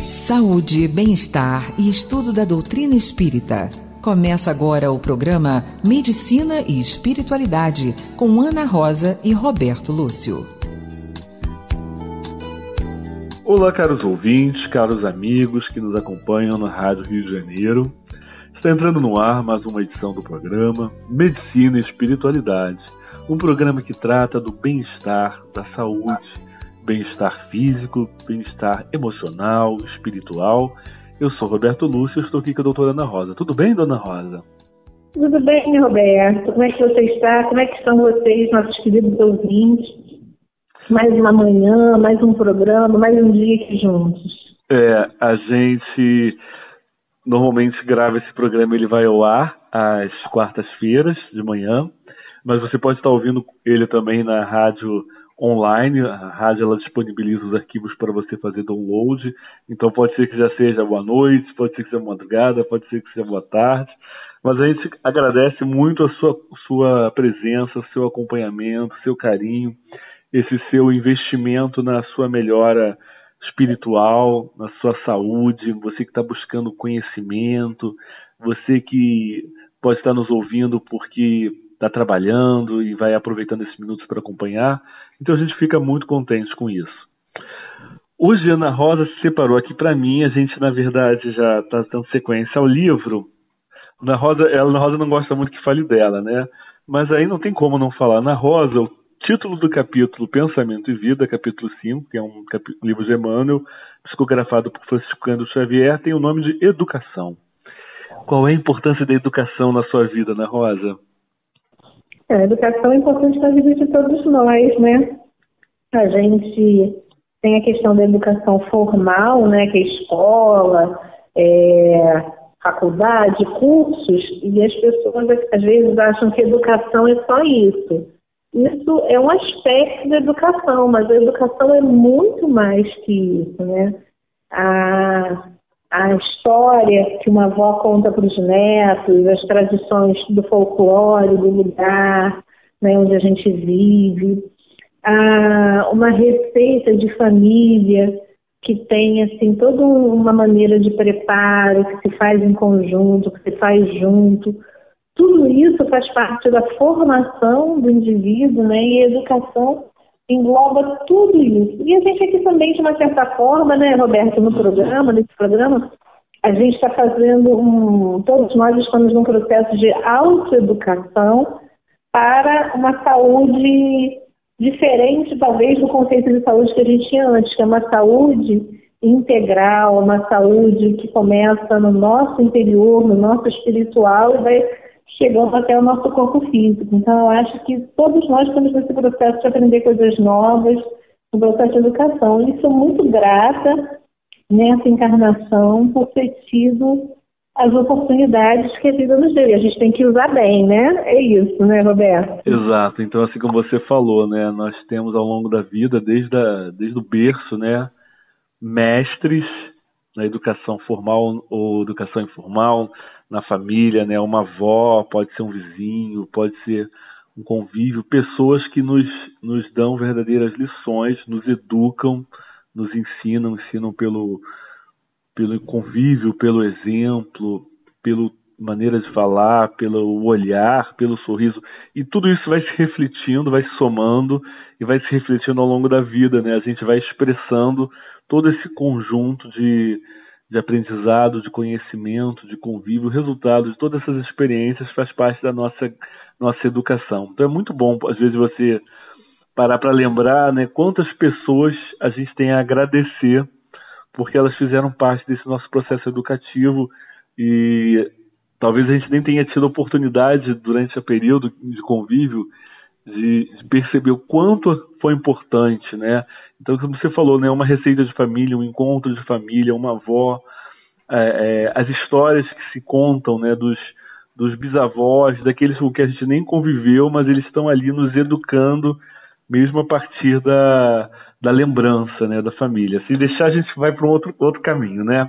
Saúde, bem-estar e estudo da doutrina espírita. Começa agora o programa Medicina e Espiritualidade com Ana Rosa e Roberto Lúcio. Olá, caros ouvintes, caros amigos que nos acompanham na Rádio Rio de Janeiro. Está entrando no ar mais uma edição do programa Medicina e Espiritualidade, um programa que trata do bem-estar, da saúde, bem-estar físico, bem-estar emocional, espiritual. Eu sou Roberto Lúcio e estou aqui com a doutora Ana Rosa. Tudo bem, dona Rosa? Tudo bem, Roberto. Como é que você está? Como é que estão vocês, nossos queridos ouvintes? Mais uma manhã, mais um programa, mais um dia aqui juntos. A gente normalmente grava esse programa, ele vai ao ar às quartas-feiras de manhã, mas você pode estar ouvindo ele também na rádio online. A rádio ela disponibiliza os arquivos para você fazer download, então pode ser que já seja boa noite, pode ser que seja madrugada, pode ser que seja boa tarde, mas a gente agradece muito a sua presença, seu acompanhamento, seu carinho, esse seu investimento na sua melhora espiritual, na sua saúde, você que está buscando conhecimento, você que pode estar nos ouvindo porque está trabalhando e vai aproveitando esses minutos para acompanhar. Então a gente fica muito contente com isso. Hoje a Ana Rosa se separou aqui para mim, a gente na verdade já está dando sequência ao livro. Ana Rosa não gosta muito que fale dela, né? Mas aí não tem como não falar. Ana Rosa, o título do capítulo Pensamento e Vida, capítulo 5, que é um livro de Emmanuel, psicografado por Francisco Cândido Xavier, tem o nome de Educação. Qual é a importância da educação na sua vida, Ana Rosa? A educação é importante na vida de todos nós, né? A gente tem a questão da educação formal, né? Que é escola, faculdade, cursos, e as pessoas às vezes acham que educação é só isso. Isso é um aspecto da educação, mas a educação é muito mais que isso, né? A história que uma avó conta para os netos, as tradições do folclore, do lugar, né, onde a gente vive, uma receita de família que tem assim toda uma maneira de preparo, que se faz em conjunto, que se faz junto. Tudo isso faz parte da formação do indivíduo, né, e a educação engloba tudo isso. E a gente aqui também, de uma certa forma, né, Roberto, nesse programa, a gente está fazendo todos nós estamos num processo de autoeducação para uma saúde diferente, talvez, do conceito de saúde que a gente tinha antes, que é uma saúde integral, uma saúde que começa no nosso interior, no nosso espiritual e vai chegando até o nosso corpo físico. Então, eu acho que todos nós estamos nesse processo de aprender coisas novas, no processo de educação. E sou muito grata nessa encarnação por ter tido as oportunidades que a vida nos deu. E a gente tem que usar bem, né? É isso, né, Roberto? Exato. Então, assim como você falou, né, nós temos ao longo da vida, desde o berço, né, mestres na educação formal ou educação informal, na família, né? Uma avó, pode ser um vizinho, pode ser um convívio, pessoas que nos dão verdadeiras lições, nos educam, nos ensinam pelo convívio, pelo exemplo, pela maneira de falar, pelo olhar, pelo sorriso, e tudo isso vai se refletindo, vai se somando e vai se refletindo ao longo da vida, né? A gente vai expressando todo esse conjunto de aprendizado, de conhecimento, de convívio, o resultado de todas essas experiências faz parte da nossa educação. Então é muito bom, às vezes, você parar para lembrar, né, quantas pessoas a gente tem a agradecer porque elas fizeram parte desse nosso processo educativo e talvez a gente nem tenha tido oportunidade durante o período de convívio de perceber o quanto foi importante, né? Então, como você falou, né, uma receita de família, um encontro de família, uma avó, as histórias que se contam, né, dos bisavós, daqueles com que a gente nem conviveu, mas eles estão ali nos educando, mesmo a partir da lembrança, né, da família. Se deixar, a gente vai para um outro caminho, né?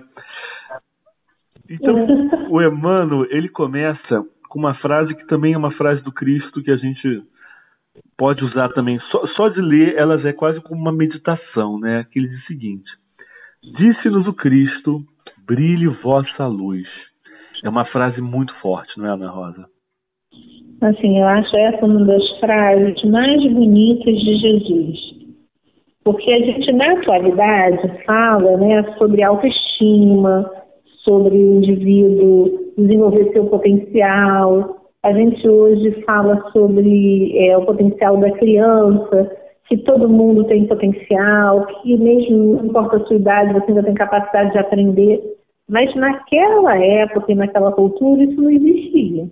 Então, o Emmanuel, ele começa com uma frase que também é uma frase do Cristo, que a gente pode usar também, só de ler, ela já é quase como uma meditação, né? Que ele diz o seguinte: Disse-nos o Cristo, brilhe vossa luz. É uma frase muito forte, não é, Ana Rosa? Assim, eu acho essa uma das frases mais bonitas de Jesus. Porque a gente, na atualidade, fala, né, sobre autoestima, sobre o indivíduo desenvolver seu potencial. A gente hoje fala sobre o potencial da criança, que todo mundo tem potencial, que mesmo não importa a sua idade, você ainda tem capacidade de aprender. Mas naquela época e naquela cultura, isso não existia.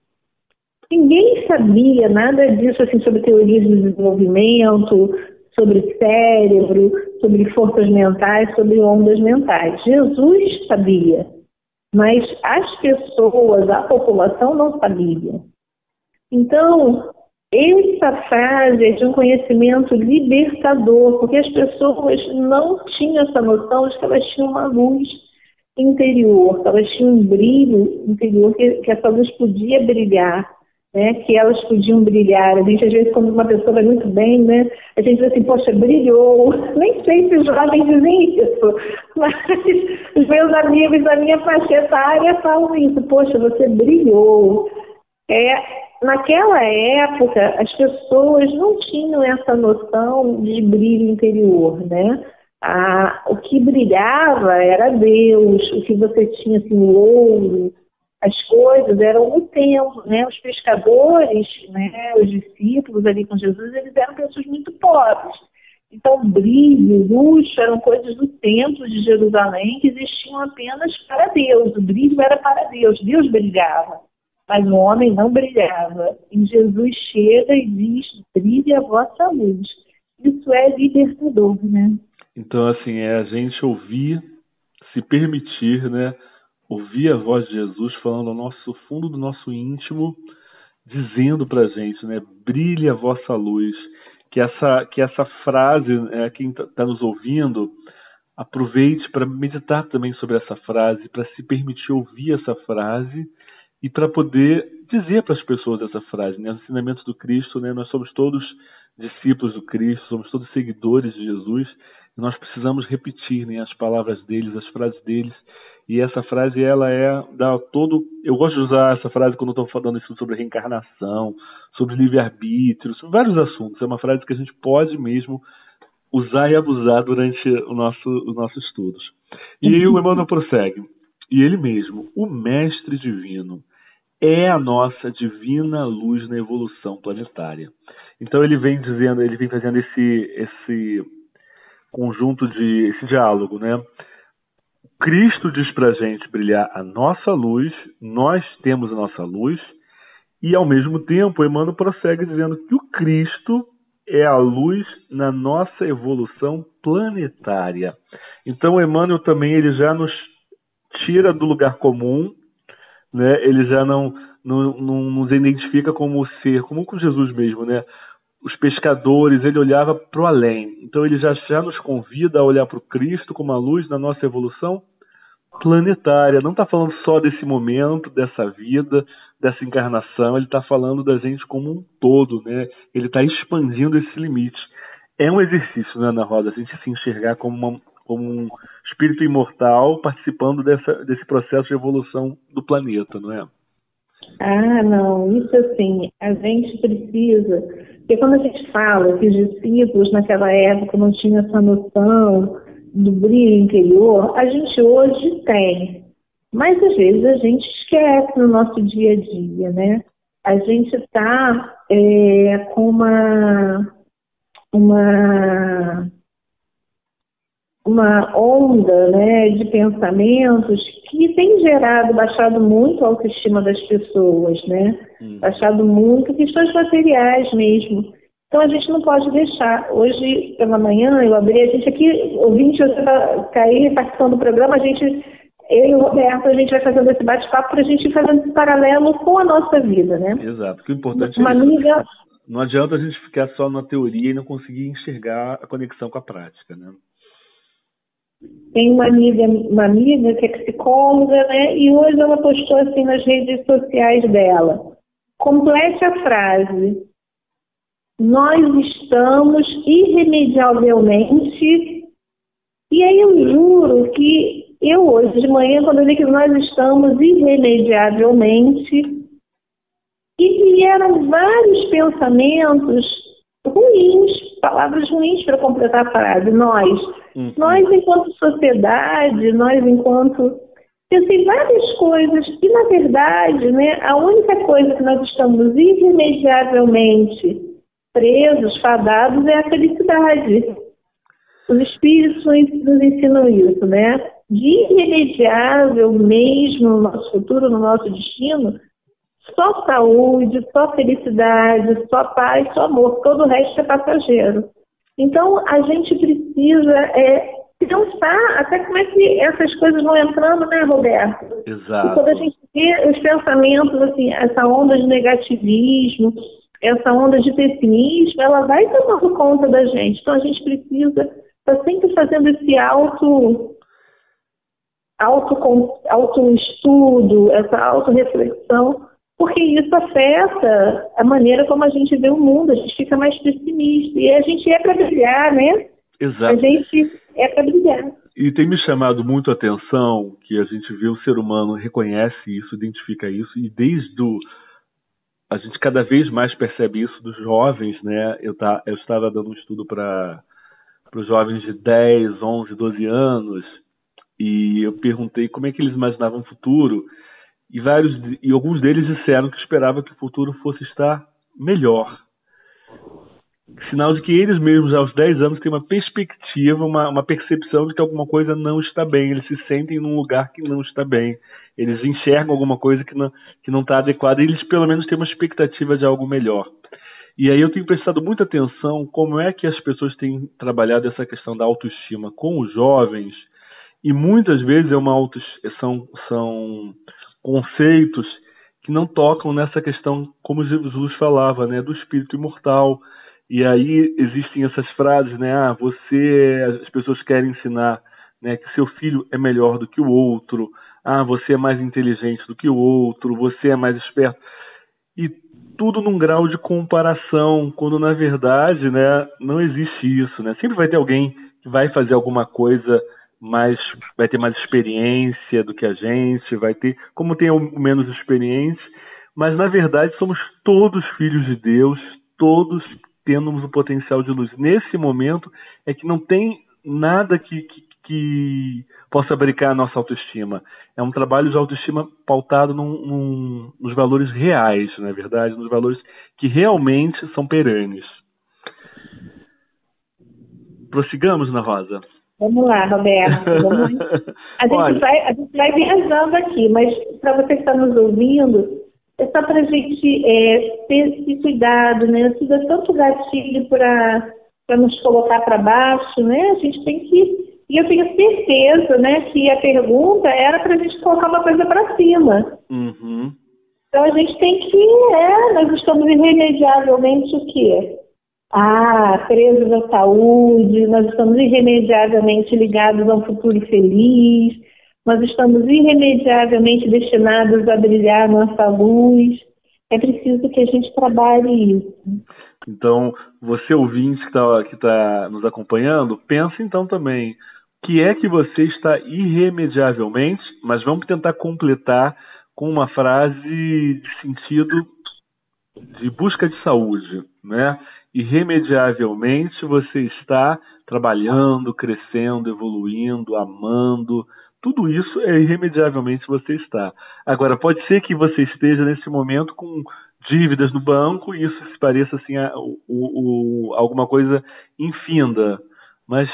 Ninguém sabia nada disso, assim, sobre teorias de desenvolvimento, sobre cérebro, sobre forças mentais, sobre ondas mentais. Jesus sabia, mas as pessoas, a população não sabia. Então, essa frase é de um conhecimento libertador, porque as pessoas não tinham essa noção de que elas tinham uma luz interior, que elas tinham um brilho interior, que essa luz podia brilhar. Né, que elas podiam brilhar. A gente, às vezes, quando uma pessoa vai muito bem, né, a gente diz assim, poxa, brilhou. Nem sei se os jovens dizem isso, mas os meus amigos da minha faixa etária falam isso, poxa, você brilhou. Naquela época, as pessoas não tinham essa noção de brilho interior, né? O que brilhava era Deus, o que você tinha, assim, o ouro, as coisas eram o templo, né? Os pescadores, né? Os discípulos ali com Jesus, eles eram pessoas muito pobres. Então, brilho, luxo eram coisas do templo de Jerusalém que existiam apenas para Deus. O brilho era para Deus. Deus brilhava, mas o homem não brilhava. E Jesus chega e diz, brilhe a vossa luz. Isso é libertador, né? Então, assim, é a gente ouvir, se permitir, né? Ouvir a voz de Jesus falando ao nosso fundo do nosso íntimo, dizendo pra gente, né? Brilhe a vossa luz. Que essa frase, quem está nos ouvindo, aproveite para meditar também sobre essa frase, para se permitir ouvir essa frase e para poder dizer para as pessoas essa frase, né? Os ensinamentos do Cristo, né? Nós somos todos discípulos do Cristo, somos todos seguidores de Jesus, e nós precisamos repetir, né, as palavras deles, as frases deles. E essa frase, ela dá todo... Eu gosto de usar essa frase quando estou falando isso sobre reencarnação, sobre livre-arbítrio, sobre vários assuntos. É uma frase que a gente pode mesmo usar e abusar durante os nossos estudos. E aí o Emmanuel prossegue. E ele mesmo, o Mestre Divino, é a nossa divina luz na evolução planetária. Então ele vem fazendo esse conjunto esse diálogo, né? Cristo diz pra gente brilhar a nossa luz, nós temos a nossa luz, e ao mesmo tempo Emmanuel prossegue dizendo que o Cristo é a luz na nossa evolução planetária. Então Emmanuel também ele já nos tira do lugar comum, né? Ele já não nos identifica como ser, como com Jesus mesmo, né? Os pescadores, ele olhava para o além. Então ele já nos convida a olhar para o Cristo como a luz na nossa evolução planetária. Não está falando só desse momento, dessa vida, dessa encarnação. Ele está falando da gente como um todo, né? Ele está expandindo esse limite. É um exercício, né, Ana Rosa? A gente se enxergar como um espírito imortal participando desse processo de evolução do planeta, não é? Ah, não, isso assim, a gente precisa, porque quando a gente fala que os discípulos naquela época não tinham essa noção do brilho interior, a gente hoje tem, mas às vezes a gente esquece no nosso dia a dia, né? A gente está com uma onda, né, de pensamentos que tem baixado muito a autoestima das pessoas, né? Baixado muito questões materiais mesmo. Então a gente não pode deixar. Hoje, pela manhã, eu abri, a gente aqui, ouvinte, você vai cair participando do programa, eu e o Roberto, a gente vai fazendo esse bate-papo para a gente ir fazendo esse paralelo com a nossa vida, né? Exato. O importante é isso. Não adianta a gente ficar só na teoria e não conseguir enxergar a conexão com a prática, né? Tem uma amiga que é psicóloga, né? E hoje ela postou assim nas redes sociais dela. Complete a frase. Nós estamos irremediavelmente E aí eu juro que eu hoje de manhã, quando eu li que nós estamos irremediavelmente, e vieram vários pensamentos ruins, palavras ruins para completar a frase. Nós enquanto sociedade, nós enquanto... Pensei várias coisas e, na verdade, né, a única coisa que nós estamos irremediavelmente presos, fadados, é a felicidade. Os espíritos nos ensinam isso, né? De irremediável mesmo no nosso futuro, no nosso destino, só saúde, só felicidade, só paz, só amor. Todo o resto é passageiro. Então, a gente precisa pensar até como é que essas coisas vão entrando, né, Roberto? Exato. E quando a gente vê os pensamentos, assim, essa onda de negativismo, essa onda de pessimismo, ela vai tomando conta da gente. Então, a gente precisa estar sempre fazendo esse autoestudo, essa autorreflexão, porque isso afeta a maneira como a gente vê o mundo, a gente fica mais pessimista. E a gente para brilhar, né? Exato. A gente para brilhar. E tem me chamado muito a atenção que a gente vê o ser humano, reconhece isso, identifica isso, e a gente cada vez mais percebe isso dos jovens, né? Eu estava dando um estudo para os jovens de 10, 11, 12 anos, e eu perguntei como é que eles imaginavam o futuro, e alguns deles disseram que esperavam que o futuro fosse estar melhor. Sinal de que eles mesmos, aos 10 anos, têm uma perspectiva, uma percepção de que alguma coisa não está bem. Eles se sentem num lugar que não está bem. Eles enxergam alguma coisa que não está adequada. E eles, pelo menos, têm uma expectativa de algo melhor. E aí eu tenho prestado muita atenção como é que as pessoas têm trabalhado essa questão da autoestima com os jovens. E muitas vezes são conceitos que não tocam nessa questão, como Jesus falava, né, do espírito imortal. E aí existem essas frases, né? As pessoas querem ensinar, né, que seu filho é melhor do que o outro. Você é mais inteligente do que o outro. Você é mais esperto. E tudo num grau de comparação, quando na verdade, né, não existe isso, né? Sempre vai ter alguém que vai fazer alguma coisa vai ter mais experiência do que a gente, como tem menos experiência, mas na verdade somos todos filhos de Deus, todos temos o potencial de luz. Nesse momento é que não tem nada que possa brincar a nossa autoestima. É um trabalho de autoestima pautado nos valores reais, na verdade, nos valores que realmente são perenes. Prossigamos, Ana Rosa. Vamos lá, Roberto. A gente vai viajando aqui, mas para você que está nos ouvindo, é só para a gente ter esse cuidado, né? Isso dá tanto gatilho para nos colocar para baixo, né? A gente tem que... E eu tenho certeza, né, que a pergunta era para a gente colocar uma coisa para cima. Uhum. Então a gente tem que... nós estamos irremediavelmente o quê? Presos à saúde, nós estamos irremediavelmente ligados a um futuro feliz, nós estamos irremediavelmente destinados a brilhar nossa luz. É preciso que a gente trabalhe isso. Então, você ouvinte que está nos acompanhando, pensa então também, que é que você está irremediavelmente, mas vamos tentar completar com uma frase de sentido de busca de saúde, né? Irremediavelmente você está trabalhando, crescendo, evoluindo, amando. Tudo isso é irremediavelmente você está. Agora, pode ser que você esteja nesse momento com dívidas no banco e isso se pareça assim alguma coisa infinda. Mas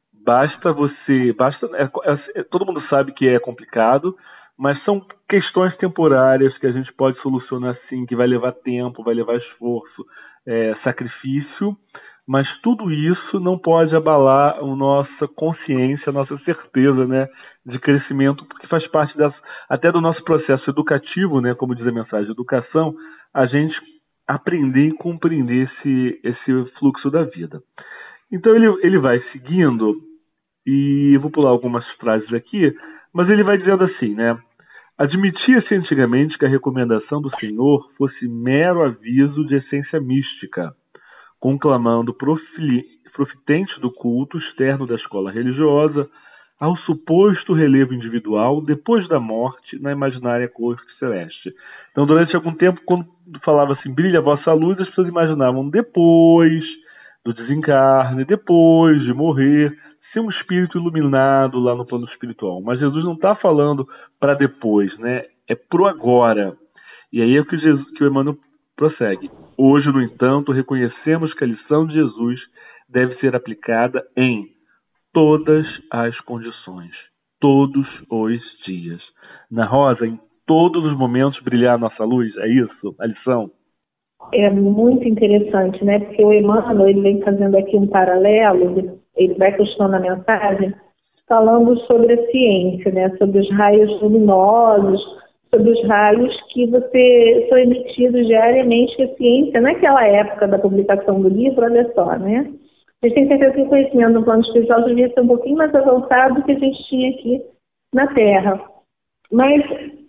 todo mundo sabe que é complicado, mas são questões temporárias que a gente pode solucionar sim, que vai levar tempo, vai levar esforço, sacrifício, mas tudo isso não pode abalar a nossa consciência, a nossa certeza, né, de crescimento, porque faz parte até do nosso processo educativo, né, como diz a mensagem, educação, a gente aprender e compreender esse fluxo da vida. Então ele vai seguindo, e eu vou pular algumas frases aqui, mas ele vai dizendo assim, né, admitia-se antigamente que a recomendação do Senhor fosse mero aviso de essência mística, conclamando profitentes do culto externo da escola religiosa, ao suposto relevo individual depois da morte na imaginária corte celeste. Então, durante algum tempo, quando falava assim, brilha a vossa luz, as pessoas imaginavam depois do desencarne, depois de morrer, ser um espírito iluminado lá no plano espiritual. Mas Jesus não está falando para depois, né? É pro agora. E aí é que o Emmanuel prossegue. Hoje, no entanto, reconhecemos que a lição de Jesus deve ser aplicada em todas as condições, todos os dias. Na Rosa, em todos os momentos brilhar a nossa luz, é isso? A lição? É muito interessante, né? Porque o Emmanuel, ele vem fazendo aqui um paralelo, ele vai questionando a mensagem, falando sobre a ciência, né? Sobre os raios luminosos, sobre os raios que são emitidos diariamente que a ciência, naquela época da publicação do livro, olha só, né? A gente tem certeza que o conhecimento no plano espiritual devia ser um pouquinho mais avançado do que a gente tinha aqui na Terra. Mas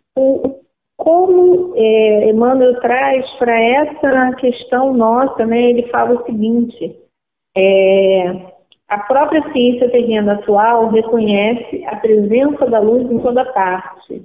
como Emmanuel traz para essa questão nossa, né, ele fala o seguinte, a própria ciência terrena atual reconhece a presença da luz em toda parte.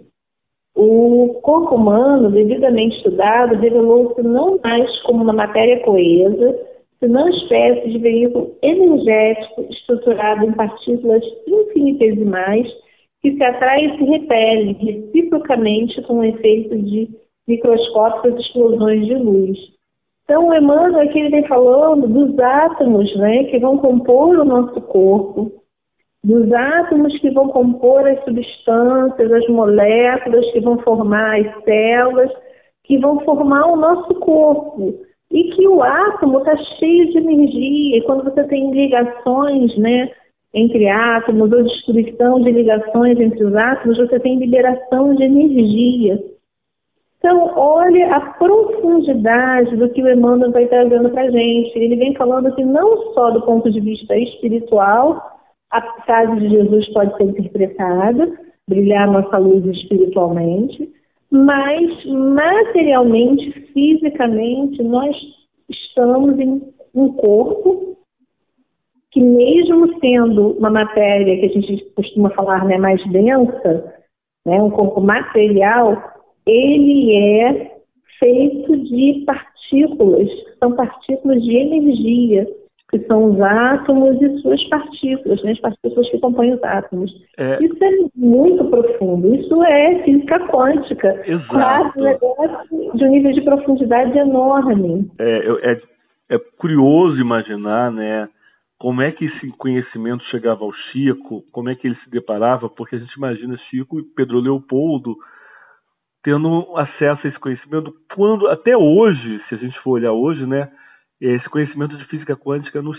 O corpo humano, devidamente estudado, revelou-se não mais como uma matéria coesa, senão espécie de veículo energético estruturado em partículas infinitesimais que se atraem e se repelem reciprocamente com o efeito de microscópicas explosões de luz. Então, o Emmanuel aqui ele vem falando dos átomos, né, que vão compor o nosso corpo, dos átomos que vão compor as substâncias, as moléculas que vão formar as células, que vão formar o nosso corpo. E que o átomo está cheio de energia, e quando você tem ligações, né, entre átomos, ou destruição de ligações entre os átomos, você tem liberação de energia. Então, olha a profundidade do que o Emmanuel vai trazendo para a gente. Ele vem falando que não só do ponto de vista espiritual, a frase de Jesus pode ser interpretada, brilhar nossa luz espiritualmente, mas materialmente, fisicamente, nós estamos em um corpo que, mesmo sendo uma matéria que a gente costuma falar, né, mais densa, né, um corpo material, ele é feito de partículas, são partículas de energia, que são os átomos e suas partículas, né, as partículas que compõem os átomos. Isso é muito profundo, isso é física quântica. Exato. Claro, um negócio de um nível de profundidade enorme. É curioso imaginar, né, como é que esse conhecimento chegava ao Chico, como é que ele se deparava, porque a gente imagina Chico e Pedro Leopoldo tendo acesso a esse conhecimento, quando até hoje, se a gente for olhar hoje, né, esse conhecimento de física quântica no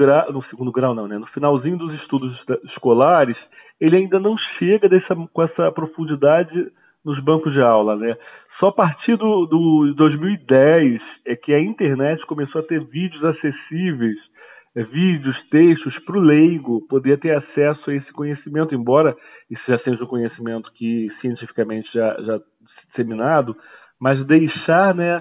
finalzinho dos estudos escolares, ele ainda não chega com essa profundidade nos bancos de aula, né? Só a partir do 2010 é que a internet começou a ter vídeos acessíveis, vídeos, textos para o leigo poder ter acesso a esse conhecimento, embora isso já seja um conhecimento que cientificamente já disseminado, mas deixar, né,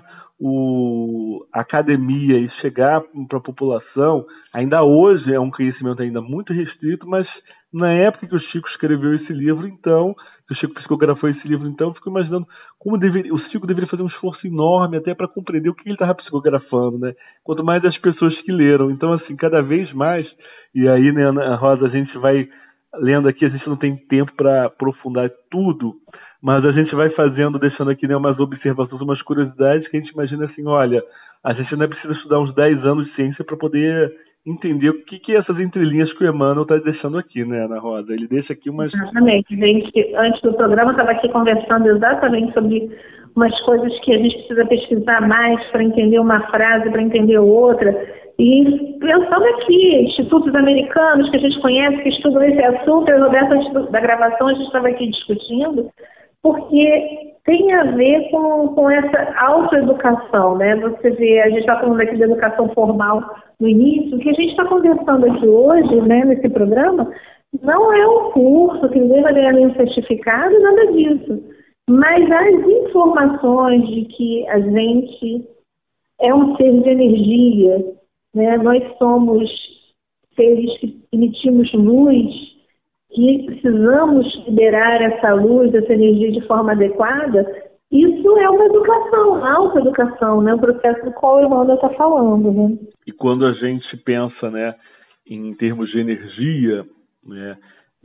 a academia e chegar para a população, ainda hoje é um conhecimento ainda muito restrito, mas na época que o Chico escreveu esse livro, então, que o Chico psicografou esse livro, então, eu fico imaginando como o Chico deveria fazer um esforço enorme até para compreender o que ele estava psicografando, né? Quanto mais as pessoas que leram. Então, assim, cada vez mais, e aí, né, Ana Rosa, a gente vai lendo aqui, a gente não tem tempo para aprofundar tudo, mas a gente vai fazendo, deixando aqui, né, umas observações, umas curiosidades que a gente imagina assim, olha, a gente ainda precisa estudar uns 10 anos de ciência para poder entender o que é essas entrelinhas que o Emmanuel está deixando aqui, né, Ana Rosa? Ele deixa aqui umas... Exatamente, gente. Antes do programa, eu estava aqui conversando exatamente sobre umas coisas que a gente precisa pesquisar mais para entender uma frase, para entender outra. E pensando aqui, institutos americanos que a gente conhece, que estudam esse assunto, eu e Roberto, antes da gravação, a gente estava aqui discutindo, porque tem a ver com essa autoeducação, né? Você vê, a gente está falando aqui de educação formal no início, o que a gente está conversando aqui hoje, né, nesse programa, não é um curso que ninguém vai ganhar nenhum certificado, nada disso. Mas as informações de que a gente é um ser de energia, né? Nós somos seres que emitimos luz, que precisamos liberar essa luz, essa energia de forma adequada. Isso é uma educação, autoeducação, né? O processo do qual o Emmanuel está falando, né? E quando a gente pensa, né, em termos de energia, né,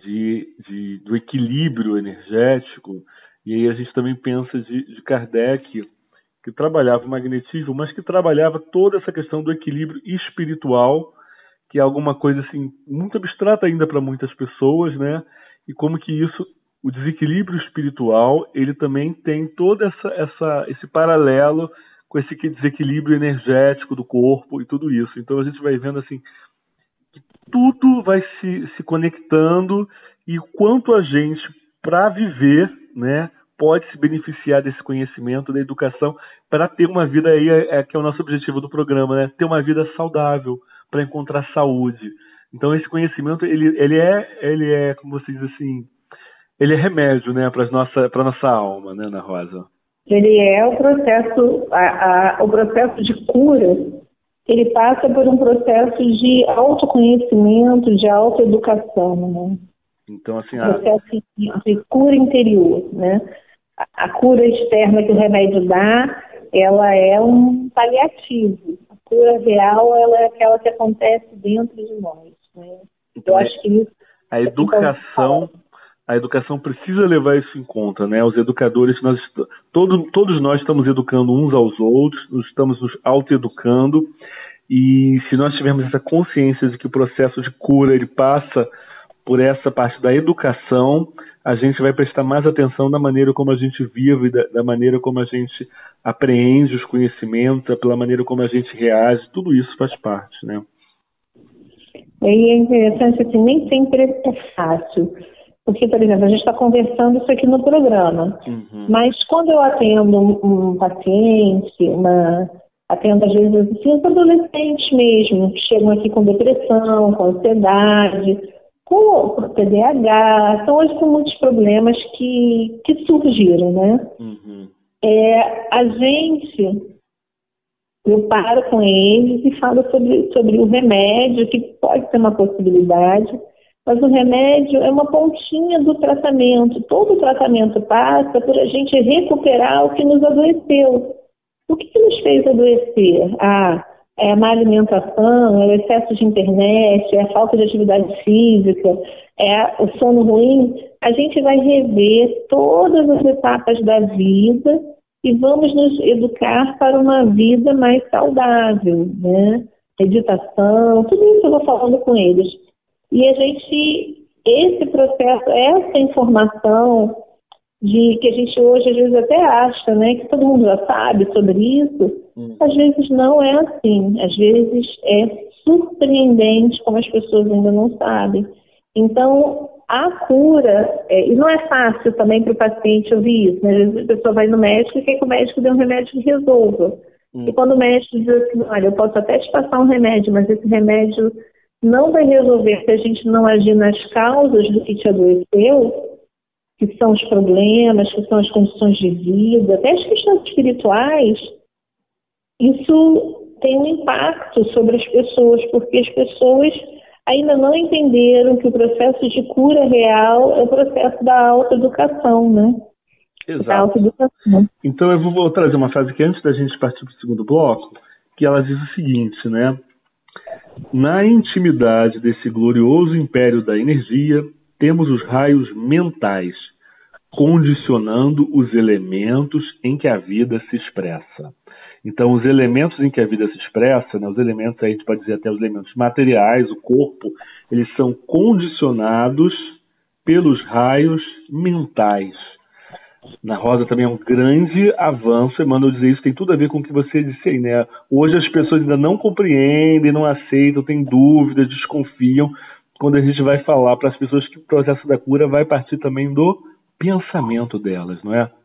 do equilíbrio energético, e aí a gente também pensa de Kardec, que trabalhava o magnetismo, mas que trabalhava toda essa questão do equilíbrio espiritual, que é alguma coisa assim muito abstrata ainda para muitas pessoas, né? E como que isso, o desequilíbrio espiritual, ele também tem todo esse paralelo com esse desequilíbrio energético do corpo e tudo isso. Então a gente vai vendo assim que tudo vai se conectando e o quanto a gente, para viver, né, pode se beneficiar desse conhecimento, da educação, para ter uma vida aí, que é o nosso objetivo do programa, né? Ter uma vida saudável, para encontrar saúde. Então esse conhecimento, ele é, como você diz assim, ele é remédio, né, para nossa alma, né, Ana Rosa? Ele é o processo de cura. Ele passa por um processo de autoconhecimento, de autoeducação, né? Então, assim, processo de cura interior, né? A cura externa que o remédio dá, ela é um paliativo. A cura real, ela é aquela que acontece dentro de nós, né? Então, eu acho que isso a educação precisa levar isso em conta, né? Os educadores, todos nós estamos educando uns aos outros, estamos nos autoeducando, e se nós tivermos essa consciência de que o processo de cura ele passa por essa parte da educação, a gente vai prestar mais atenção na maneira como a gente vive, da maneira como a gente apreende os conhecimentos, pela maneira como a gente reage, tudo isso faz parte, né? E é interessante, assim, nem sempre é fácil. Porque, por exemplo, a gente está conversando isso aqui no programa, mas quando eu atendo um paciente, atendo às vezes assim, os adolescentes mesmo, que chegam aqui com depressão, com ansiedade, com TDAH, então hoje são muitos problemas que surgiram, né? Eu paro com eles e falo sobre o remédio, que pode ser uma possibilidade, mas o remédio é uma pontinha do tratamento. Todo o tratamento passa por a gente recuperar o que nos adoeceu. O que nos fez adoecer? É a má alimentação, é o excesso de internet, é a falta de atividade física, é o sono ruim. A gente vai rever todas as etapas da vida e vamos nos educar para uma vida mais saudável, né? Meditação, tudo isso eu vou falando com eles. E esse processo, essa informação que a gente hoje às vezes até acha, né, que todo mundo já sabe sobre isso, às vezes não é assim. Às vezes é surpreendente como as pessoas ainda não sabem. Então, a cura, e não é fácil também para o paciente ouvir isso, né? Às vezes a pessoa vai no médico e quer que o médico dê um remédio que resolva. E quando o médico diz assim, olha, eu posso até te passar um remédio, mas esse remédio não vai resolver se a gente não agir nas causas do que te adoeceu, que são os problemas, que são as condições de vida, até as questões espirituais, isso tem um impacto sobre as pessoas, porque as pessoas ainda não entenderam que o processo de cura real é o processo da autoeducação, né? Exato. Da autoeducação. Então eu vou trazer uma frase que antes da gente partir para o segundo bloco, que ela diz o seguinte, né? Na intimidade desse glorioso império da energia, temos os raios mentais, condicionando os elementos em que a vida se expressa. Então, os elementos em que a vida se expressa, né, os elementos, aí a gente pode dizer até os elementos materiais, o corpo, eles são condicionados pelos raios mentais. Na Rosa também é um grande avanço, Emmanuel dizer isso, tem tudo a ver com o que você disse aí, né? Hoje as pessoas ainda não compreendem, não aceitam, têm dúvidas, desconfiam, quando a gente vai falar para as pessoas que o processo da cura vai partir também do pensamento delas, não é?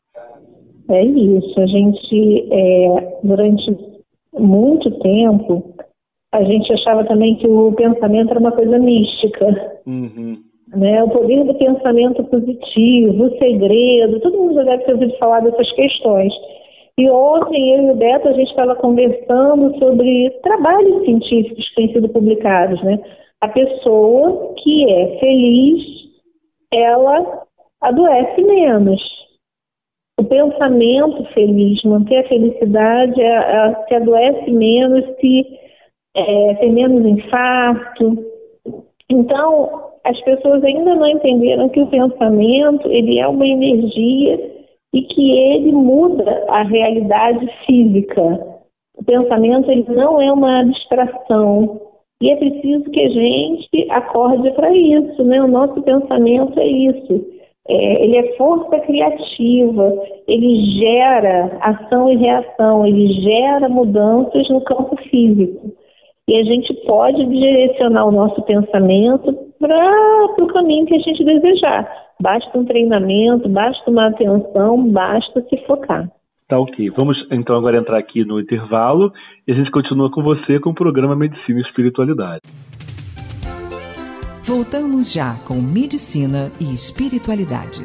É isso, a gente, durante muito tempo, a gente achava também que o pensamento era uma coisa mística. Né? O poder do pensamento positivo, o segredo, todo mundo já deve ter ouvido falar dessas questões. E ontem, eu e o Beto, a gente estava conversando sobre trabalhos científicos que têm sido publicados, né? A pessoa que é feliz, ela adoece menos. O pensamento feliz, manter a felicidade, se adoece menos, tem menos infarto. Então, as pessoas ainda não entenderam que o pensamento, ele é uma energia e que ele muda a realidade física. O pensamento, ele não é uma abstração. E é preciso que a gente acorde para isso, né? O nosso pensamento é isso. Ele é força criativa, ele gera ação e reação, ele gera mudanças no campo físico. E a gente pode direcionar o nosso pensamento para o caminho que a gente desejar. Basta um treinamento, basta uma atenção, basta se focar. Tá ok. Vamos então agora entrar aqui no intervalo e a gente continua com você com o programa Medicina e Espiritualidade. Voltamos já com Medicina e Espiritualidade.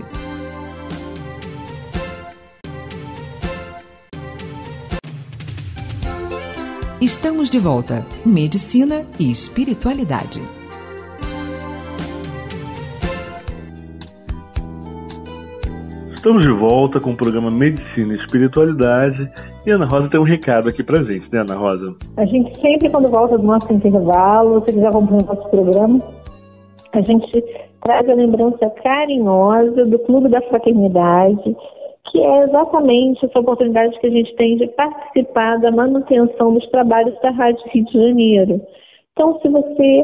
Estamos de volta. Medicina e Espiritualidade. Estamos de volta com o programa Medicina e Espiritualidade. E a Ana Rosa tem um recado aqui pra gente, né, Ana Rosa? A gente sempre, quando volta do nosso intervalo, se quiser acompanhar o nosso programa, a gente traz a lembrança carinhosa do Clube da Fraternidade, que é exatamente essa oportunidade que a gente tem de participar da manutenção dos trabalhos da Rádio Rio de Janeiro. Então, se você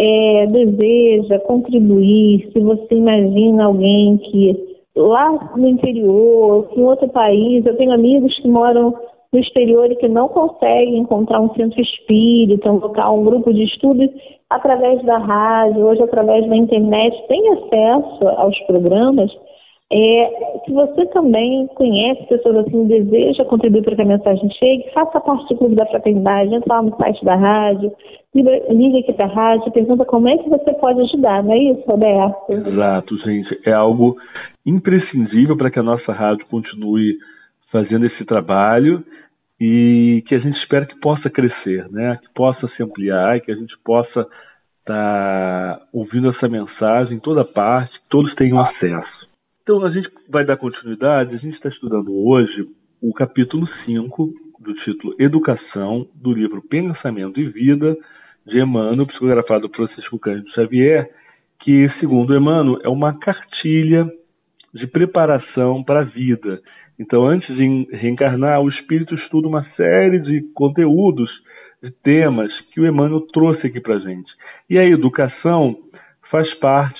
deseja contribuir, se você imagina alguém que lá no interior, em outro país, eu tenho amigos que moram no exterior e que não conseguem encontrar um centro espírita, um local, um grupo de estudos através da rádio, hoje através da internet, tem acesso aos programas. Se você também conhece pessoas assim, deseja contribuir para que a mensagem chegue, faça parte do Clube da Fraternidade, entra lá no site da rádio, liga aqui para a rádio, pergunta como é que você pode ajudar, não é isso, Roberto? Exato, gente. É algo imprescindível para que a nossa rádio continue fazendo esse trabalho e que a gente espera que possa crescer, né? Que possa se ampliar, que a gente possa estar ouvindo essa mensagem em toda parte, que todos tenham acesso. Então, a gente vai dar continuidade. A gente está estudando hoje o capítulo 5 do título Educação, do livro Pensamento e Vida, de Emmanuel, psicografado por Francisco Cândido Xavier, que, segundo Emmanuel, é uma cartilha de preparação para a vida. Então, antes de reencarnar, o espírito estuda uma série de conteúdos, de temas que o Emmanuel trouxe aqui para a gente. E a educação faz parte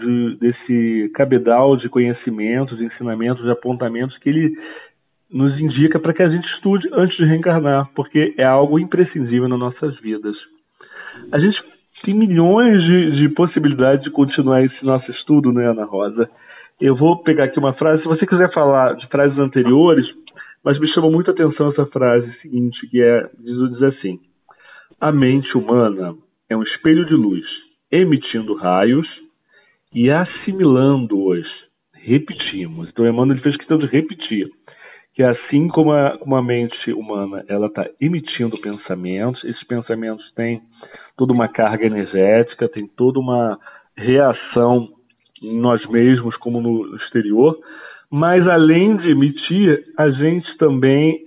desse cabedal de conhecimentos, de ensinamentos, de apontamentos que ele nos indica para que a gente estude antes de reencarnar, porque é algo imprescindível nas nossas vidas. A gente tem milhões de possibilidades de continuar esse nosso estudo, né, Ana Rosa? Eu vou pegar aqui uma frase, se você quiser falar de frases anteriores, mas me chamou muita atenção essa frase seguinte, que diz assim: a mente humana é um espelho de luz, emitindo raios e assimilando-os. Repetimos. Então, Emmanuel fez questão de repetir, que assim como a mente humana ela está emitindo pensamentos, esses pensamentos têm toda uma carga energética, tem toda uma reação em nós mesmos como no exterior, mas além de emitir, a gente também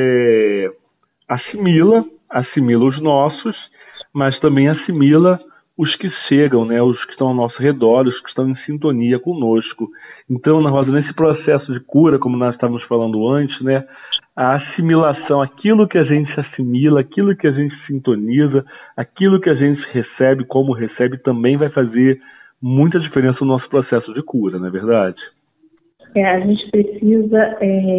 assimila os nossos, mas também assimila os que chegam, né, os que estão ao nosso redor, os que estão em sintonia conosco. Então, Ana Rosa, nesse processo de cura, como nós estávamos falando antes, né, a assimilação, aquilo que a gente assimila, aquilo que a gente sintoniza, aquilo que a gente recebe, como recebe, também vai fazer muita diferença no nosso processo de cura, não é verdade? A gente precisa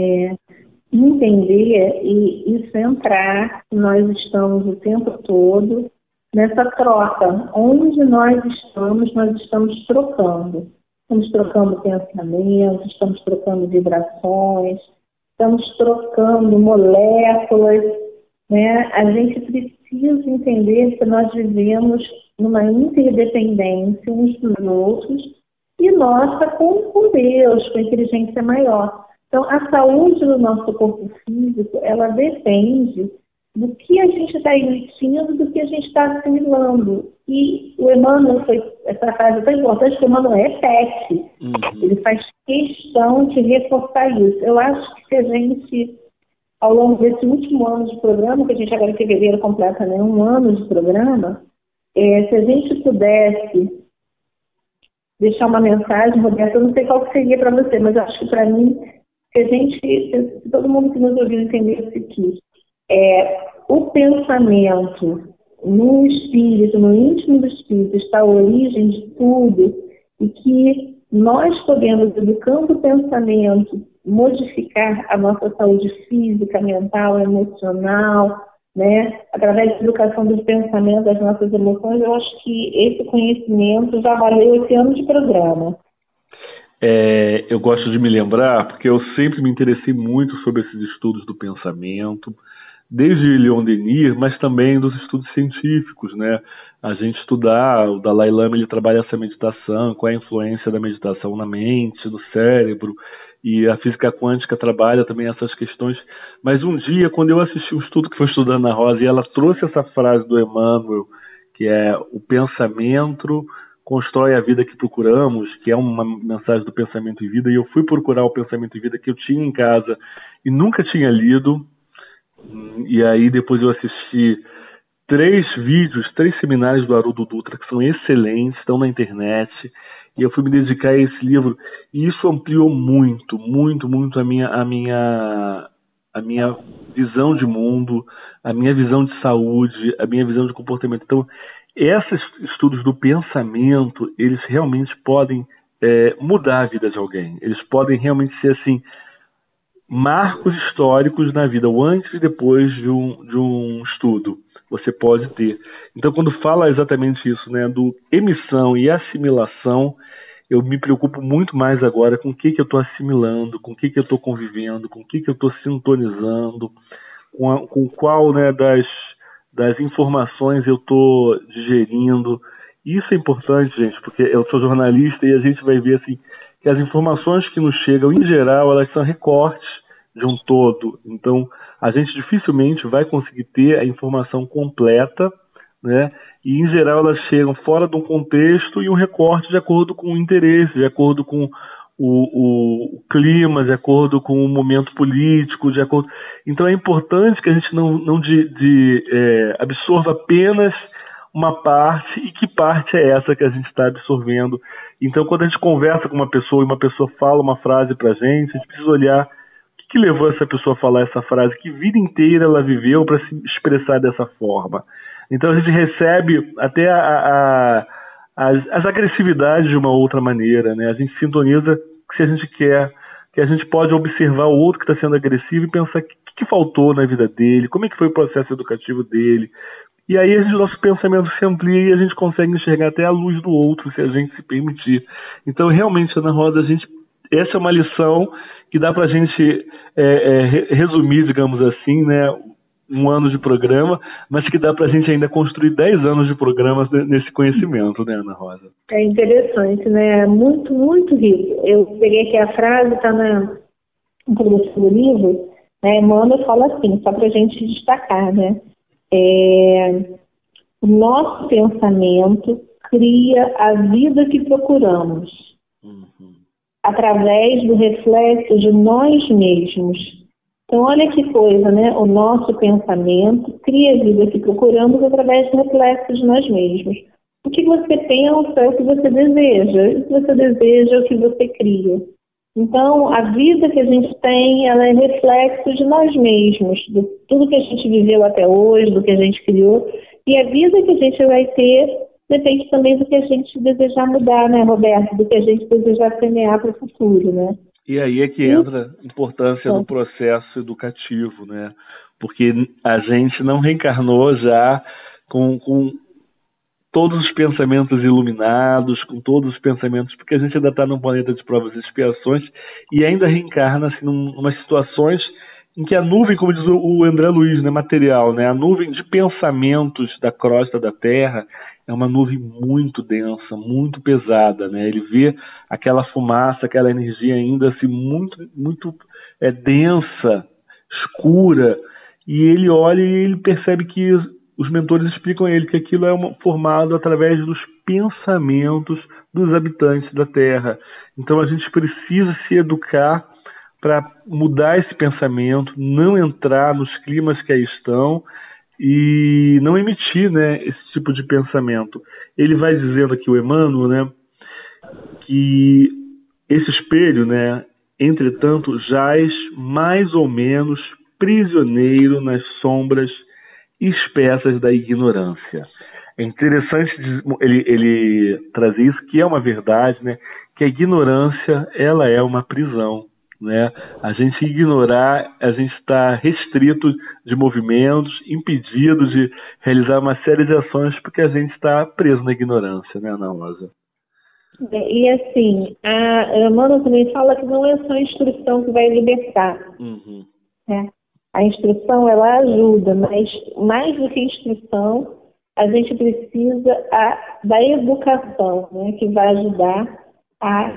entender e isso entrar, nós estamos o tempo todo nessa troca. Onde nós estamos trocando. Estamos trocando pensamentos, estamos trocando vibrações, estamos trocando moléculas, né? A gente precisa entender que nós vivemos numa interdependência uns dos outros e nossa com Deus, com a inteligência maior. Então, a saúde do nosso corpo físico, ela depende do que a gente está emitindo, do que a gente está assimilando. E o Emmanuel, essa frase é tão importante, que o Emmanuel repete. Ele faz questão de reforçar isso. Eu acho que se a gente, ao longo desse último ano de programa, que a gente agora em fevereiro completa, né, 1 ano de programa, se a gente pudesse deixar uma mensagem, Roberto, eu não sei qual que seria para você, mas eu acho que para mim, se todo mundo que nos ouviu entendesse que o pensamento no espírito, no íntimo do espírito, está a origem de tudo, e que nós podemos, educando o pensamento, modificar a nossa saúde física, mental, emocional, né? Através da educação dos pensamentos, das nossas emoções. Eu acho que esse conhecimento já valeu esse ano de programa. Eu gosto de me lembrar, porque eu sempre me interessei muito sobre esses estudos do pensamento, desde Leon Denis, mas também dos estudos científicos, né? A gente estudar, o Dalai Lama, ele trabalha essa meditação, qual é a influência da meditação na mente, no cérebro, e a física quântica trabalha também essas questões. Mas um dia, quando eu assisti um estudo que foi estudando Ana Rosa, e ela trouxe essa frase do Emmanuel, que é: o pensamento constrói a vida que procuramos, que é uma mensagem do Pensamento em Vida, e eu fui procurar o Pensamento em Vida que eu tinha em casa e nunca tinha lido. E aí depois eu assisti 3 seminários do Haroldo Dutra, que são excelentes, estão na internet, e eu fui me dedicar a esse livro, e isso ampliou muito, muito, muito a minha visão de mundo, a minha visão de saúde, a minha visão de comportamento. Então, esses estudos do pensamento, eles realmente podem mudar a vida de alguém, eles podem realmente ser assim, marcos históricos na vida, o antes e depois de um estudo, você pode ter. Então, quando fala exatamente isso, né, do emissão e assimilação, eu me preocupo muito mais agora com o que eu estou assimilando, com o que eu estou convivendo, com o que eu estou sintonizando, com qual, né, das informações eu estou digerindo. Isso é importante, gente, porque eu sou jornalista e a gente vai ver assim, que as informações que nos chegam, em geral, elas são recortes de um todo. Então, a gente dificilmente vai conseguir ter a informação completa, né? E, em geral, elas chegam fora de um contexto e um recorte de acordo com o interesse, de acordo com o clima, de acordo com o momento político, de acordo... Então, é importante que a gente não absorva apenas uma parte, e que parte é essa que a gente está absorvendo. Então, quando a gente conversa com uma pessoa e uma pessoa fala uma frase pra gente, a gente precisa olhar o que levou essa pessoa a falar essa frase, que vida inteira ela viveu para se expressar dessa forma. Então, a gente recebe até as agressividades de uma outra maneira, né? A gente sintoniza que, se a gente quer, que a gente pode observar o outro que está sendo agressivo e pensar o que faltou na vida dele, como é que foi o processo educativo dele. E aí o nosso pensamento se amplia e a gente consegue enxergar até a luz do outro, se a gente se permitir. Então, realmente, Ana Rosa, essa é uma lição que dá para a gente resumir, digamos assim, né, 1 ano de programa, mas que dá para a gente ainda construir 10 anos de programas nesse conhecimento, né, Ana Rosa? É interessante, né? Muito, muito rico. Eu peguei aqui a frase, está no começo do livro, né? Emmanuel fala assim, só para a gente destacar, né? O nosso pensamento cria a vida que procuramos, através do reflexo de nós mesmos. Então, olha que coisa, né? O nosso pensamento cria a vida que procuramos através do reflexo de nós mesmos. O que você pensa é o que você deseja. O que você deseja é o que você cria. Então, a vida que a gente tem, ela é reflexo de nós mesmos, de tudo que a gente viveu até hoje, do que a gente criou. E a vida que a gente vai ter depende também do que a gente desejar mudar, né, Roberto? Do que a gente desejar semear para o futuro, né? E aí é que entra a importância do processo educativo, né? Porque a gente não reencarnou já com todos os pensamentos iluminados, com todos os pensamentos, porque a gente ainda está num planeta de provas e expiações e ainda reencarna assim, umas situações em que a nuvem, como diz o André Luiz, né, material, né, a nuvem de pensamentos da crosta da Terra é uma nuvem muito densa, muito pesada, né? Ele vê aquela fumaça, aquela energia ainda assim, muito, muito densa, escura, e ele olha e ele percebe que os mentores explicam a ele que aquilo é formado através dos pensamentos dos habitantes da Terra. Então a gente precisa se educar para mudar esse pensamento, não entrar nos climas que aí estão e não emitir, né, esse tipo de pensamento. Ele vai dizendo aqui, o Emmanuel, né, que esse espelho, né, entretanto, jaz mais ou menos prisioneiro nas sombras espessas da ignorância. É interessante ele trazer isso, que é uma verdade, né, que a ignorância, ela é uma prisão, né? A gente ignorar, a gente está restrito de movimentos, impedido de realizar uma série de ações porque a gente está preso na ignorância, né, Ana Rosa? E assim, a Emmanuel também fala que não é só a instrução que vai libertar. Uhum. Né? A instrução, ela ajuda, mas mais do que instrução, a gente precisa da educação, né, que vai ajudar a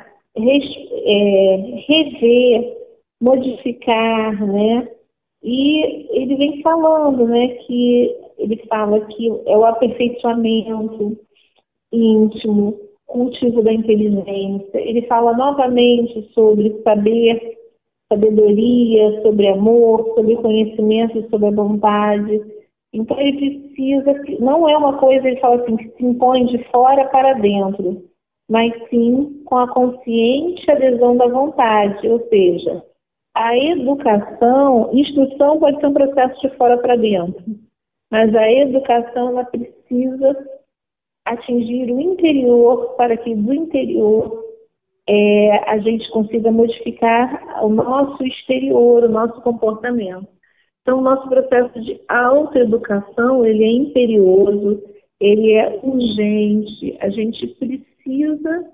rever, modificar, né? E ele vem falando, né, que ele fala que é o aperfeiçoamento íntimo, cultivo da inteligência. Ele fala novamente sobre sabedoria, sobre amor, sobre conhecimento, sobre a bondade. Então ele precisa, não é uma coisa, ele fala assim, que se impõe de fora para dentro, mas sim com a consciente adesão da vontade, ou seja, a educação, instrução pode ser um processo de fora para dentro, mas a educação ela precisa atingir o interior para que do interior a gente consiga modificar o nosso exterior, o nosso comportamento. Então, o nosso processo de autoeducação, ele é imperioso, ele é urgente, a gente precisa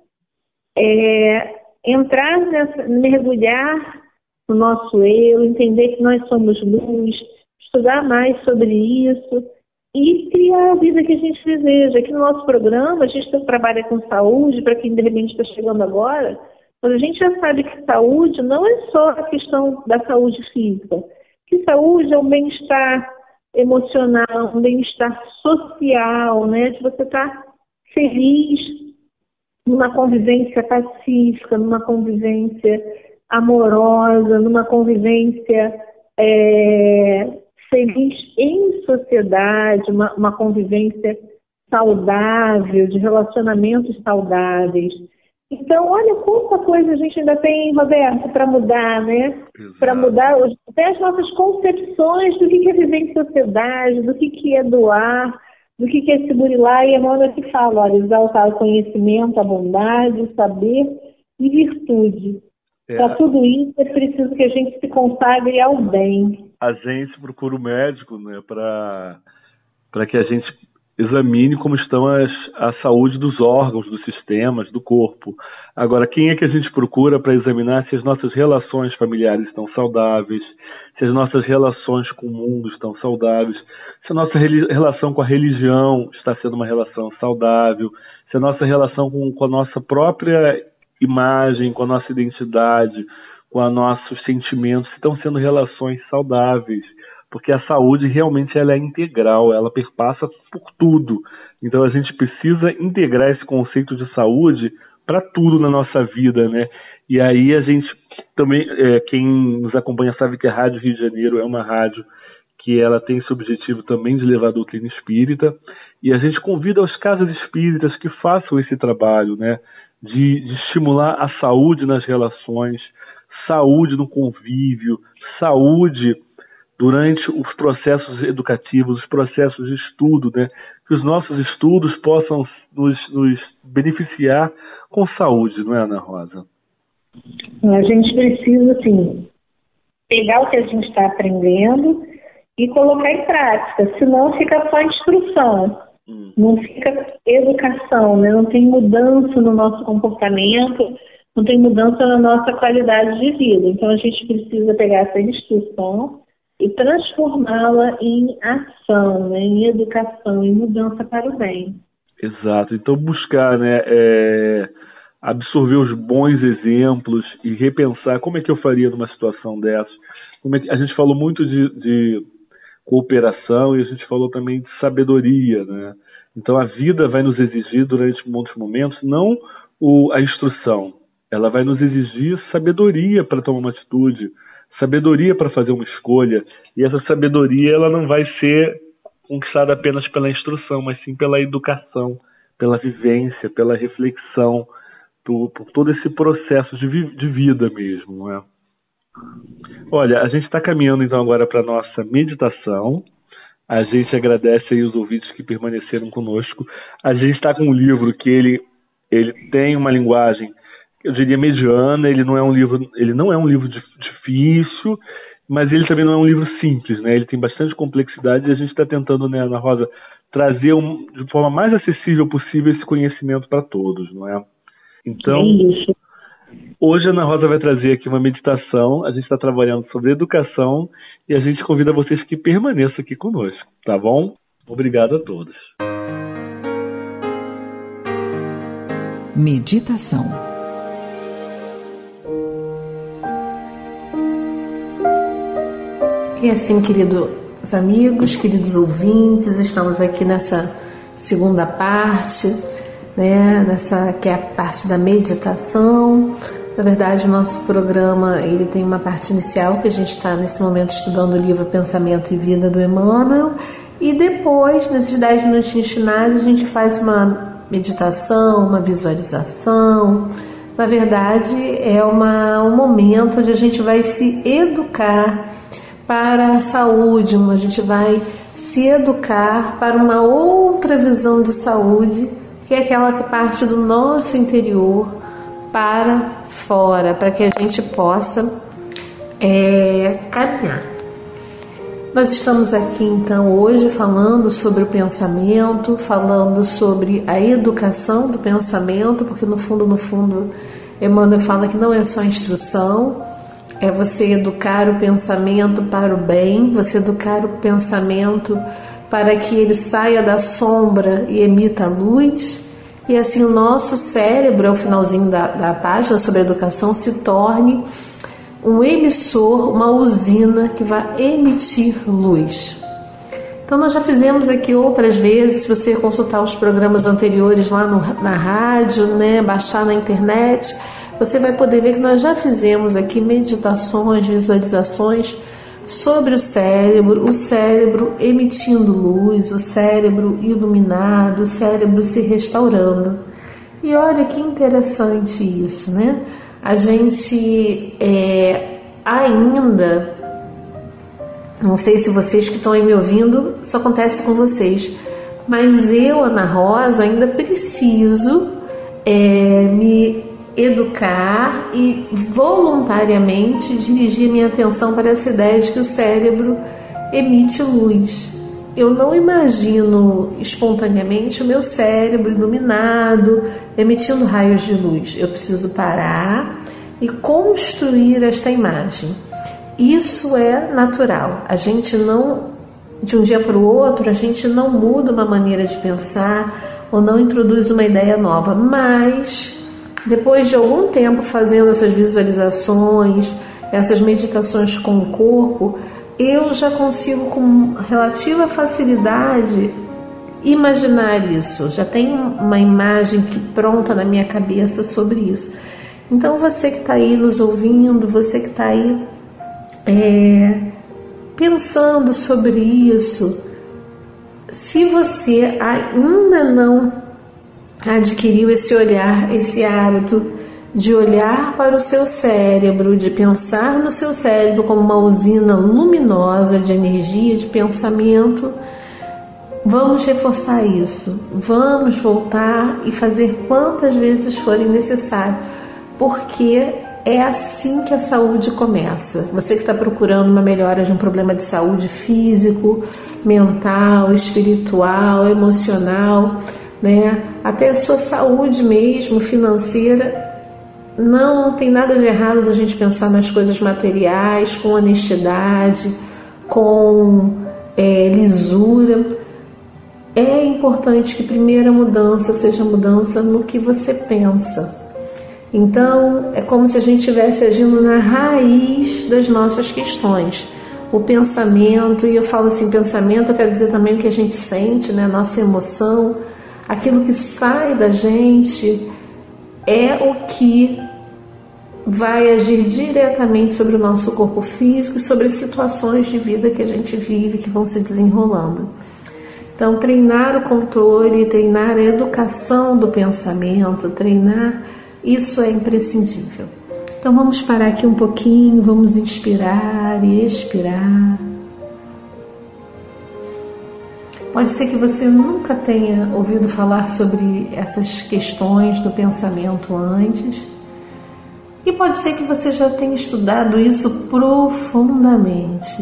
entrar mergulhar no nosso eu, entender que nós somos luz, estudar mais sobre isso e criar a vida que a gente deseja. Aqui no nosso programa, a gente trabalha com saúde, para quem de repente está chegando agora, mas a gente já sabe que saúde não é só a questão da saúde física, que saúde é um bem-estar emocional, um bem-estar social, né? De você estar feliz numa convivência pacífica, numa convivência amorosa, numa convivência feliz em sociedade, uma convivência saudável, de relacionamentos saudáveis. Então, olha quanta coisa a gente ainda tem, Roberto, para mudar, né? Para mudar até as nossas concepções do que é viver em sociedade, do que é doar, do que é se burilar. E a Emmanuel que fala, olha, exaltar o conhecimento, a bondade, o saber e virtude. Para tudo isso é preciso que a gente se consagre ao bem. A gente procura o médico, né, para que a gente examine como estão a saúde dos órgãos, dos sistemas, do corpo. Agora, quem é que a gente procura para examinar se as nossas relações familiares estão saudáveis, se as nossas relações com o mundo estão saudáveis, se a nossa relação com a religião está sendo uma relação saudável, se a nossa relação com a nossa própria imagem, com a nossa identidade, com os nossos sentimentos estão sendo relações saudáveis. Porque a saúde realmente ela é integral, ela perpassa por tudo. Então a gente precisa integrar esse conceito de saúde para tudo na nossa vida, né? E aí a gente também, quem nos acompanha sabe que a Rádio Rio de Janeiro é uma rádio que ela tem esse objetivo também de levar a doutrina espírita, e a gente convida os casas espíritas que façam esse trabalho, né? De estimular a saúde nas relações, saúde no convívio, saúde durante os processos educativos, os processos de estudo, né? Que os nossos estudos possam nos beneficiar com saúde, não é, Ana Rosa? A gente precisa, assim, pegar o que a gente está aprendendo e colocar em prática, senão fica só instrução, não fica educação, né? Não tem mudança no nosso comportamento, não tem mudança na nossa qualidade de vida. Então a gente precisa pegar essa instrução e transformá-la em ação, né, em educação, em mudança para o bem. Exato. Então buscar, né, absorver os bons exemplos e repensar como é que eu faria numa situação dessa. A gente falou muito de cooperação e a gente falou também de sabedoria, né? Então a vida vai nos exigir durante muitos momentos não a instrução, ela vai nos exigir sabedoria para tomar uma atitude, sabedoria para fazer uma escolha, e essa sabedoria ela não vai ser conquistada apenas pela instrução, mas sim pela educação, pela vivência, pela reflexão, por todo esse processo de vida mesmo, não é? Olha, a gente está caminhando então agora para a nossa meditação. A gente agradece aí os ouvintes que permaneceram conosco. A gente está com um livro que ele tem uma linguagem, eu diria, mediana. Ele não é um livro difícil, mas ele também não é um livro simples, né? Ele tem bastante complexidade e a gente está tentando, né, Ana Rosa, trazer de forma mais acessível possível esse conhecimento para todos, não é? Então, hoje a Ana Rosa vai trazer aqui uma meditação. A gente está trabalhando sobre educação e a gente convida vocês que permaneçam aqui conosco, tá bom? Obrigado a todos. Meditação. E assim, queridos amigos, queridos ouvintes, estamos aqui nessa segunda parte, né, nessa que é a parte da meditação. Na verdade, o nosso programa ele tem uma parte inicial que a gente está nesse momento estudando o livro Pensamento e Vida do Emmanuel, e depois, nesses 10 minutinhos finais, a gente faz uma meditação, uma visualização. Na verdade, é um momento onde a gente vai se educar para a saúde, a gente vai se educar para uma outra visão de saúde, que é aquela que parte do nosso interior para fora, para que a gente possa caminhar. Nós estamos aqui então hoje falando sobre o pensamento, falando sobre a educação do pensamento, porque no fundo, Emmanuel fala que não é só instrução, é você educar o pensamento para o bem, você educar o pensamento para que ele saia da sombra e emita luz. E assim o nosso cérebro, ao finalzinho da página sobre a educação, se torne um emissor, uma usina que vai emitir luz. Então nós já fizemos aqui outras vezes, se você consultar os programas anteriores lá na rádio, né, baixar na internet, você vai poder ver que nós já fizemos aqui meditações, visualizações sobre o cérebro emitindo luz, o cérebro iluminado, o cérebro se restaurando. E olha que interessante isso, né? A gente ainda, não sei se vocês que estão aí me ouvindo, isso acontece com vocês, mas eu, Ana Rosa, ainda preciso me educar e voluntariamente dirigir minha atenção para essa ideia de que o cérebro emite luz. Eu não imagino espontaneamente o meu cérebro iluminado, emitindo raios de luz. Eu preciso parar e construir esta imagem. Isso é natural. A gente não, de um dia para o outro, a gente não muda uma maneira de pensar ou não introduz uma ideia nova, mas depois de algum tempo fazendo essas visualizações, essas meditações com o corpo, eu já consigo com relativa facilidade imaginar isso. Já tenho uma imagem pronta na minha cabeça sobre isso. Então você que está aí nos ouvindo, você que está aí pensando sobre isso, se você ainda não adquiriu esse olhar, esse hábito de olhar para o seu cérebro, de pensar no seu cérebro como uma usina luminosa de energia, de pensamento, vamos reforçar isso, vamos voltar e fazer quantas vezes forem necessário, porque é assim que a saúde começa. Você que está procurando uma melhora de um problema de saúde físico, mental, espiritual, emocional, né? Até a sua saúde mesmo, financeira, não tem nada de errado da gente pensar nas coisas materiais, com honestidade, com lisura. É importante que a primeira mudança seja mudança no que você pensa. Então, é como se a gente estivesse agindo na raiz das nossas questões. O pensamento, e eu falo assim, pensamento, eu quero dizer também o que a gente sente, né? Nossa emoção, aquilo que sai da gente é o que vai agir diretamente sobre o nosso corpo físico e sobre as situações de vida que a gente vive, que vão se desenrolando. Então, treinar o controle, treinar a educação do pensamento, treinar, isso é imprescindível. Então, vamos parar aqui um pouquinho, vamos inspirar e expirar. Pode ser que você nunca tenha ouvido falar sobre essas questões do pensamento antes. E pode ser que você já tenha estudado isso profundamente.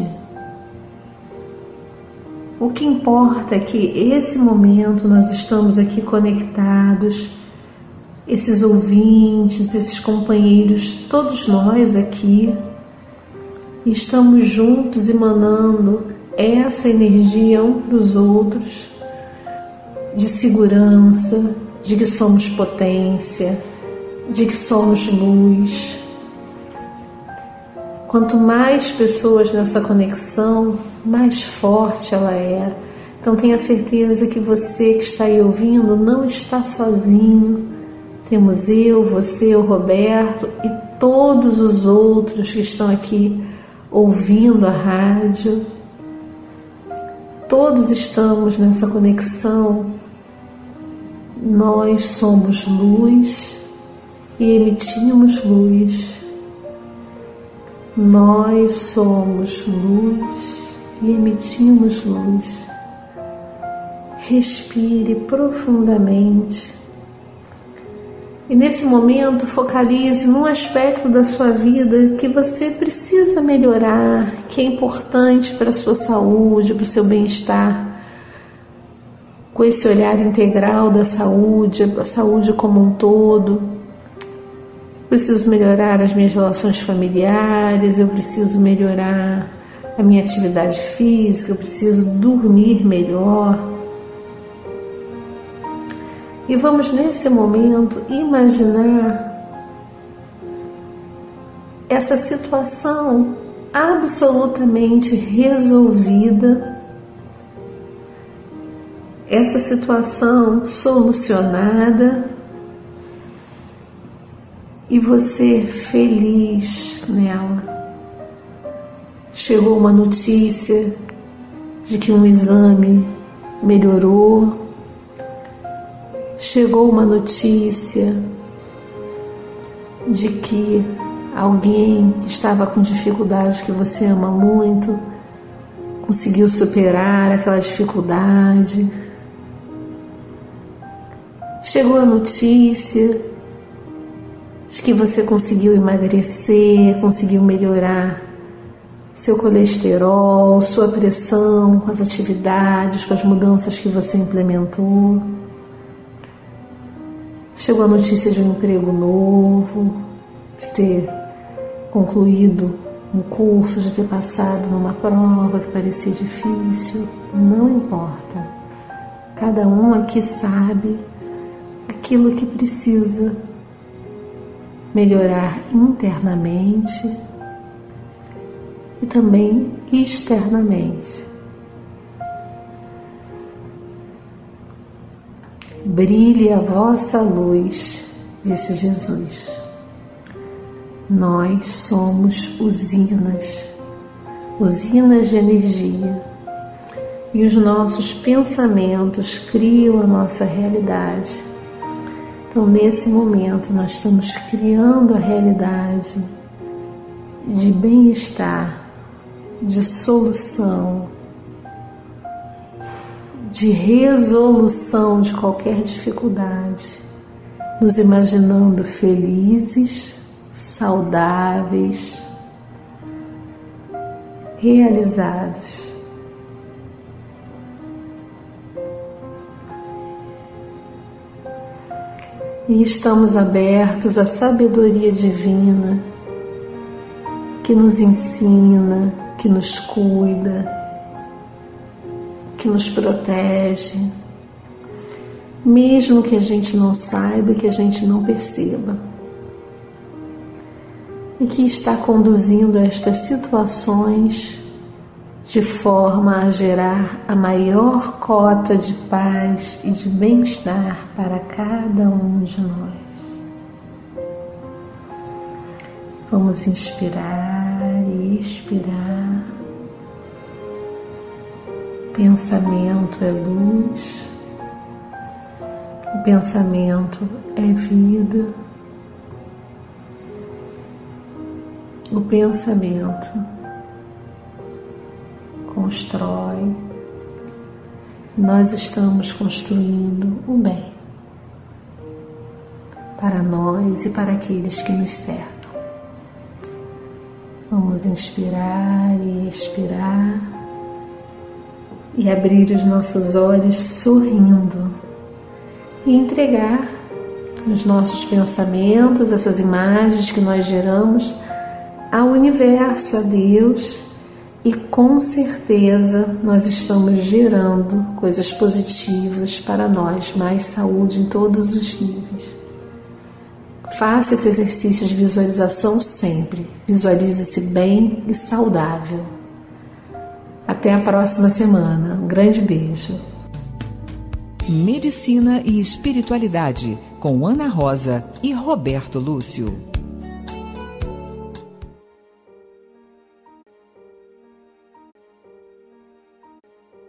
O que importa é que esse momento nós estamos aqui conectados, esses ouvintes, esses companheiros, todos nós aqui, estamos juntos emanando essa energia um para os outros, de segurança, de que somos potência, de que somos luz. Quanto mais pessoas nessa conexão, mais forte ela é. Então tenha certeza que você que está aí ouvindo não está sozinho. Temos eu, você, o Roberto e todos os outros que estão aqui ouvindo a rádio. Todos estamos nessa conexão. Nós somos luz e emitimos luz. Nós somos luz e emitimos luz. Respire profundamente. E nesse momento focalize num aspecto da sua vida que você precisa melhorar, que é importante para a sua saúde, para o seu bem-estar. Com esse olhar integral da saúde, a saúde como um todo. Preciso melhorar as minhas relações familiares, eu preciso melhorar a minha atividade física, eu preciso dormir melhor. E vamos nesse momento imaginar essa situação absolutamente resolvida, essa situação solucionada e você feliz nela. Chegou uma notícia de que um exame melhorou. Chegou uma notícia de que alguém que estava com dificuldade, que você ama muito, conseguiu superar aquela dificuldade. Chegou a notícia de que você conseguiu emagrecer, conseguiu melhorar seu colesterol, sua pressão, com as atividades, com as mudanças que você implementou. Chegou a notícia de um emprego novo, de ter concluído um curso, de ter passado numa prova que parecia difícil. Não importa. Cada um aqui sabe aquilo que precisa melhorar internamente e também externamente. Brilhe a vossa luz, disse Jesus. Nós somos usinas de energia, e os nossos pensamentos criam a nossa realidade. Então, nesse momento, nós estamos criando a realidade de bem-estar, de solução, de resolução de qualquer dificuldade, nos imaginando felizes, saudáveis, realizados. E estamos abertos à sabedoria divina que nos ensina, que nos cuida, que nos protege, mesmo que a gente não saiba, que a gente não perceba. e que está conduzindo estas situações de forma a gerar a maior cota de paz e de bem-estar para cada um de nós. Vamos inspirar e expirar. Pensamento é luz, o pensamento é vida, o pensamento constrói e nós estamos construindo o bem para nós e para aqueles que nos cercam. Vamos inspirar e expirar e abrir os nossos olhos sorrindo e entregar os nossos pensamentos, essas imagens que nós geramos ao universo, a Deus, e com certeza nós estamos gerando coisas positivas para nós, mais saúde em todos os níveis. Faça esse exercício de visualização sempre. Visualize-se bem e saudável. Até a próxima semana. Um grande beijo. Medicina e Espiritualidade, com Ana Rosa e Roberto Lúcio.